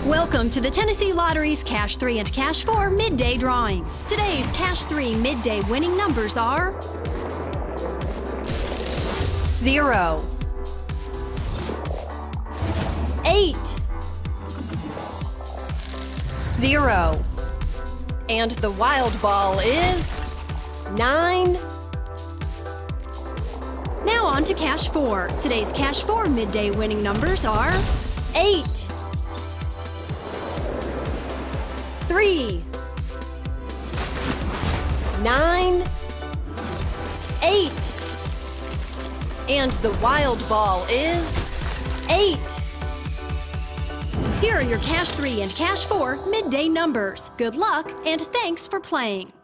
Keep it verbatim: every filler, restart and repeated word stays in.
Welcome to the Tennessee Lottery's Cash three and Cash four midday drawings. Today's Cash three midday winning numbers are zero, eight, zero, and the wild ball is nine. Now on to Cash four. Today's Cash four midday winning numbers are eight, three, nine, eight, and the wild ball is eight. Here are your Cash three and Cash four midday numbers. Good luck and thanks for playing.